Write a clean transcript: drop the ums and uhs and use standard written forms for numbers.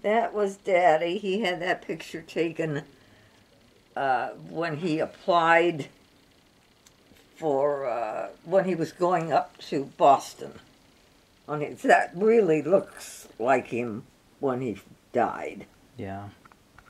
That was Daddy. He had that picture taken when he applied for, when he was going up to Boston. That really looks like him when he died. Yeah.